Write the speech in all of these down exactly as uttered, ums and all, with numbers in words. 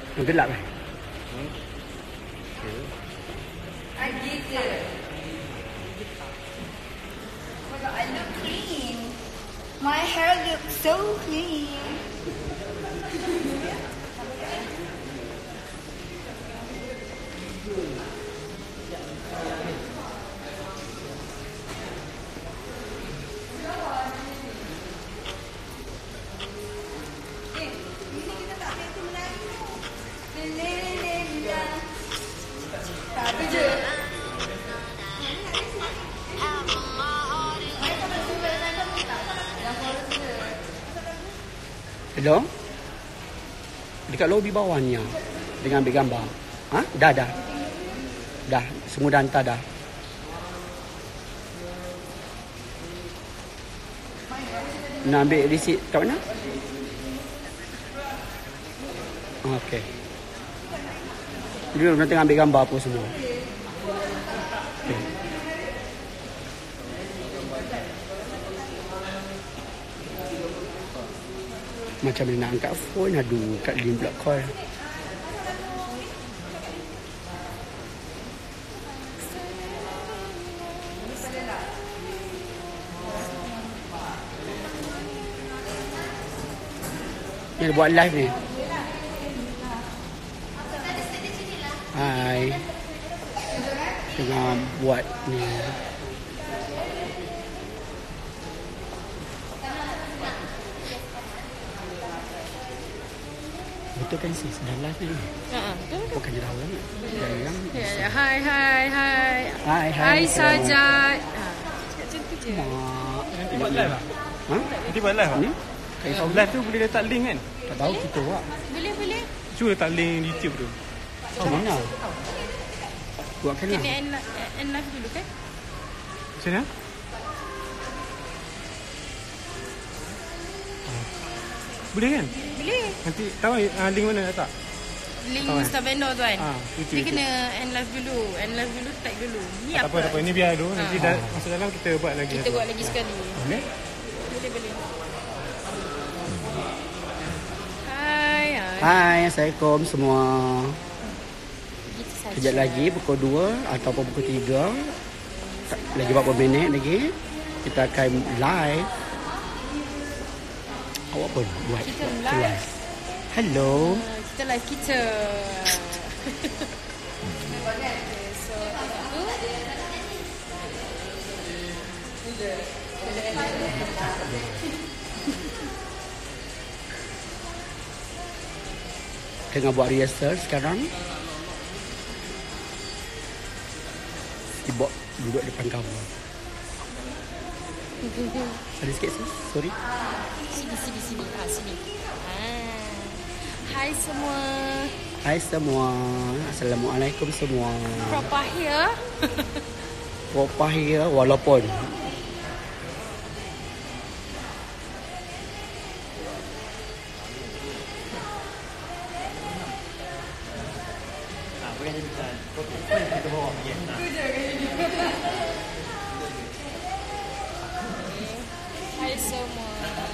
Gelap kan? Hmm. I get it. Oh my god, I look clean. My hair looks so clean. Hello? Dekat lobi bawah ni ah. Dengan ambil gambar. Ha? Dah dah. Dah, semua dah hantar dah. Nak ambil receipt kat mana? Okey. Dia nak tengah ambil gambar apa semua. Okay. Macam mana nak angkat phone, aduh, kat Lin pula call. Ni buat live ni. Hai. Tengah buat ni. Betul kan sis? Dah live ni? Haa, betul. Bukan je dah orang ni. Yang Ya, ya. Hai, hai, hai. Hai, hai. Hai, Sajat. Ha, cakap macam tu je. Mak. Nanti buat live lah. Ha? Nanti buat live lah. Ni? Kayak tahu. Live tu boleh letak link kan? Tak tahu kita buat. Boleh, boleh. Cuba letak link YouTube tu. Macam mana? Buatkan lah. Kena end, end live dulu kan? Macam mana? Boleh kan? Boleh. Nanti tahu uh, link mana nak letak? Link Kawan. Star Vendor tu kan? Ah, itu, Dia itu. kena end live dulu. End live dulu, tag dulu. Ni Tak apa? apa, tak apa. Ini biar dulu. Nanti Ah. dah masuk dalam kita buat lagi. Kita buat lagi sekali. Boleh? Boleh, boleh. Hai, hai. Hai, Assalamualaikum semua. Gitu saja. Kejap lagi pukul dua ataupun pukul tiga. Lagi berapa minit lagi kita akan live. Awak pun buat. Kita buat live. Hello. Ah, kita live kita. Okay, so tengok tu. Tengah buat rehearsal sekarang. Sibuk duduk depan kamera. Ada sikit sih, sorry. Sini, sini, sini. Ah, sini. Ah. Hai semua. Hai semua. Assalamualaikum semua. Proper here. Popah ya walaupun Hai semua.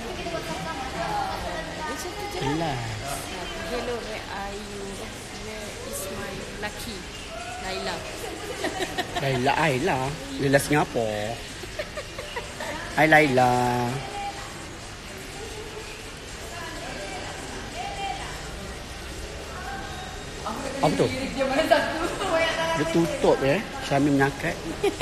Macam tu je lah. Kelas. Hello, where are you? Where is my lucky? Laila. Laila Aila Laila Singapura. Hai Laila. Apa tu? Dia tutup ya. Syamil menyakat.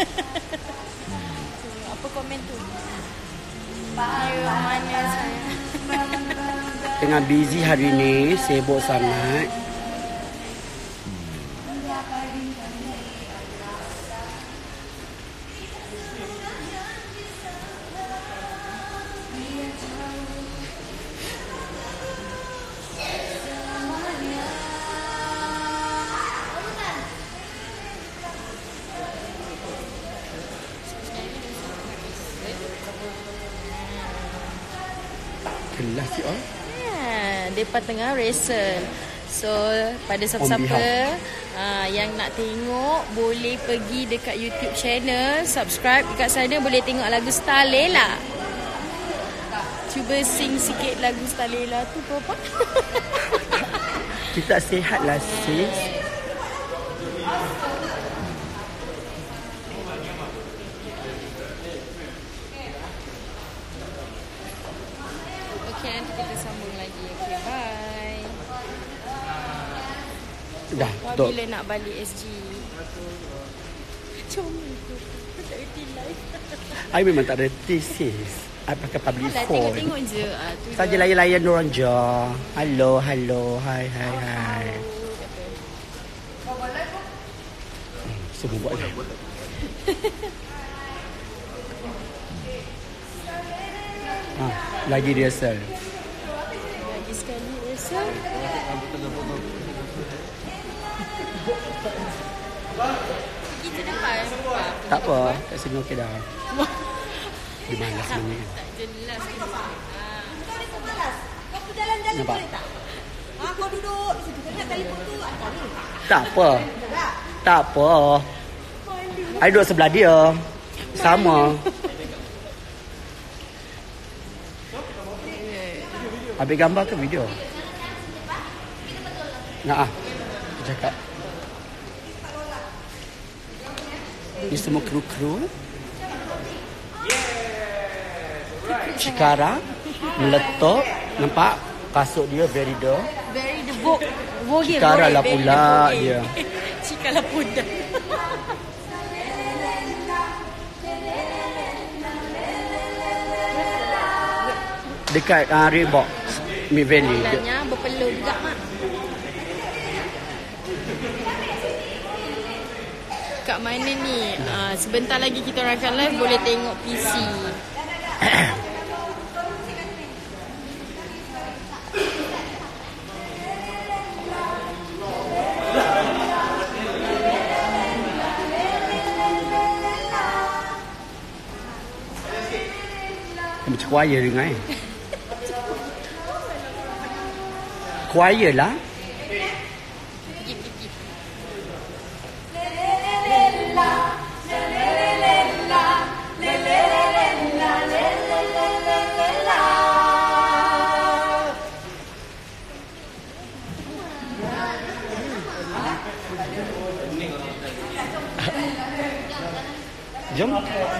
Apa komen tu? Ya, mana saya? Tengah busy hari ni, sibuk sangat. Kelas si oh. Ya, depa tengah rehearsal. So, pada siapa-siapa uh, yang nak tengok, boleh pergi dekat YouTube channel, subscribe dekat sana, boleh tengok lagu Star Lela. Cuba sing sikit lagu Star Lela tu, apa? Kita sihat lah sis. Okay, nanti kita sambung lagi. Okay, bye. Dah, Wah, betul. bila nak balik S G? Comel tu. Tak reti live. I memang tak reti sis. I pakai public Alah, phone. tengok-tengok je. Ah, tu Saja je. layan-layan diorang je. Hello, hello. Hai, hai, hai. Hmm, semua buat je. Ah, lagi rehearsal. Lagi sekali rasa. Kita depan. Tak apa, kat sini okey dah. Di mana sebenarnya? Tak jelas kita. Ah. Kau jalan-jalan Nampak? boleh tak? Ha, kau duduk di situ. Kau nak telefon tu atas ni. Tak apa. Tak apa. I duduk sebelah dia. Sama. Habis gambar ke video? Nak ah. Aku cakap. Ni semua kru-kru. Cikara meletup. Nampak kasut dia very doh. Very the vogue. Vogue Cikara lah pula dia. Cikara pula. Dekat uh, Reebok Mid Valley. Dia- Masalahnya berpeluh juga mak. Kat mana ni? Uh, sebentar lagi kita orang akan live, boleh tengok P C. Macam choir dengar eh. Choir lah. Pergi, pergi. Jom.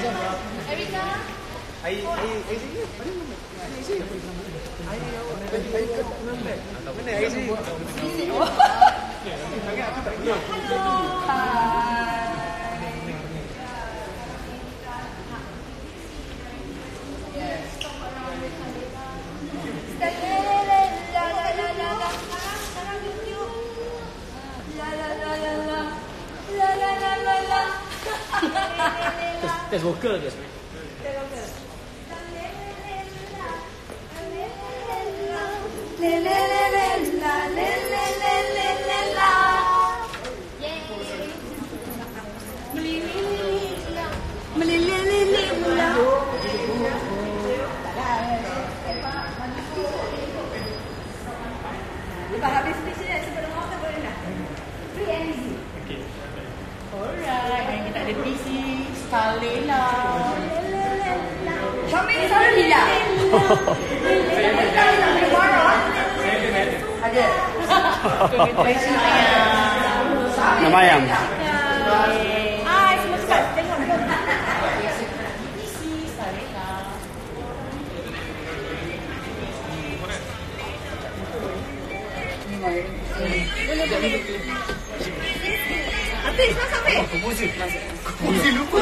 Test vokal ke? Lepas habis speech ni, sebelum awak tak boleh nak. Free and easy. Alright, dan kita ada P C, Scarlella. Syamil sorry lah. Ada. Congratulations, Ayam. Nama ayam. Hai, semua cepat. Tengok. P C, Scarlella. Habis, mas habis. Mesti lupa.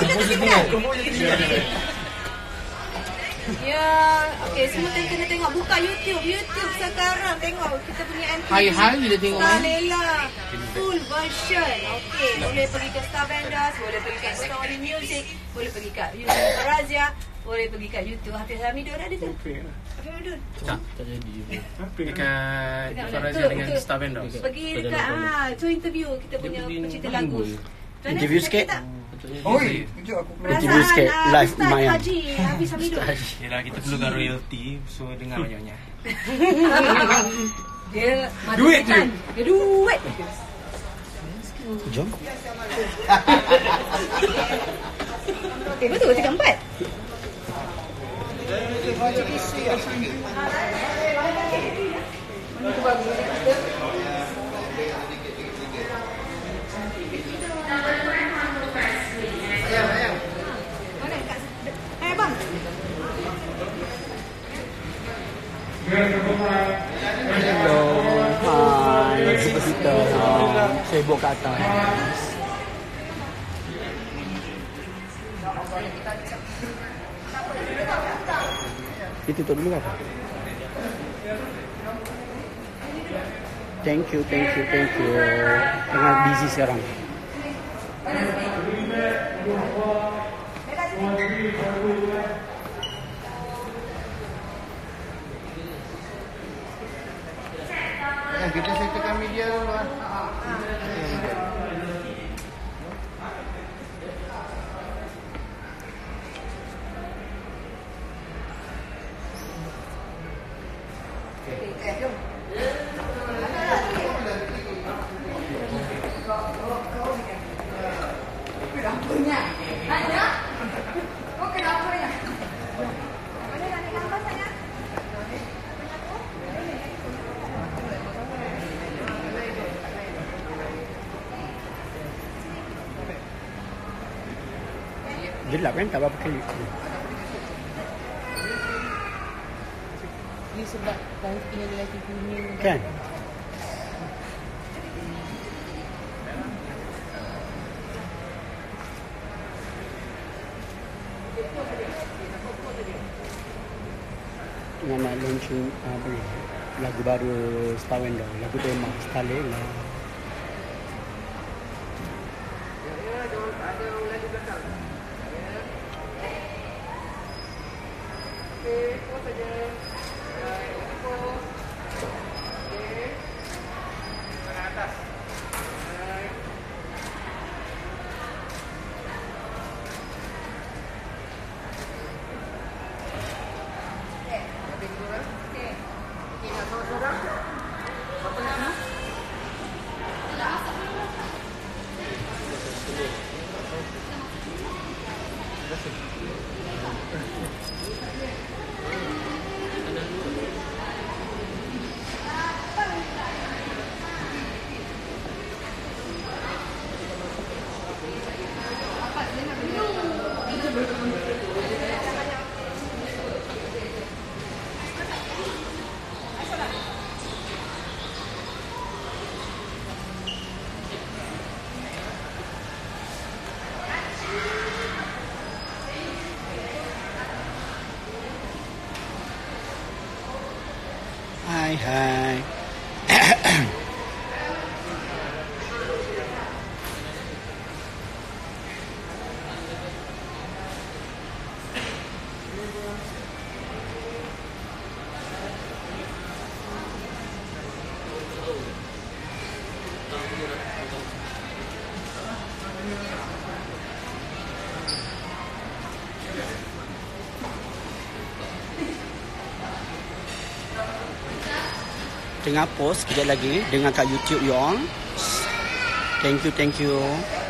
Ya, okey, semua teng- kena tengok. Buka YouTube. YouTube sekarang tengok kita punya M T V. Hai-hai bila tengok main. Scarlella. Full version. Okey, boleh pergi ke Star Vendors, boleh pergi ke Story Music, boleh pergi kat YouTube Farazia, boleh pergi kat YouTube Hafiz Hamidun ada tu. Hafiz Hamidun. Tak, tak jadi. Apa? Dekat Dekat Farazia tu, dengan tu. Star Vendors. Pergi dekat ah, tu interview kita punya pencipta lagu. Macam mana Interview kita sikit. tak? Oi, kejap aku pernah. Interview sikit, Perasaan, ah, live Ustaz Mayang. Haji Hafiz Hamidun. Yelah, kita perlukan royalty. So, dengar banyak-banyak. Dia mata Duit je. tekan. Dia duit. Jom. Eh betul tiga empat. Hello. Hai. Jumpa kita. Ha, sibuk kat atas. Kita tutup dulu apa? Thank you, thank you, thank you. Tengah busy sekarang. Kita settlekan media dulu lah. Gelap kan? Tak apa-apa kali. Ni sebab dah tinggal lelaki kuning. Kan? Tengah nak launching apa ni? Lagu baru Star Window, lagu tema Stalela. Hai hai. Tengah post sekejap lagi dengan kat YouTube you all. Thank you, thank you.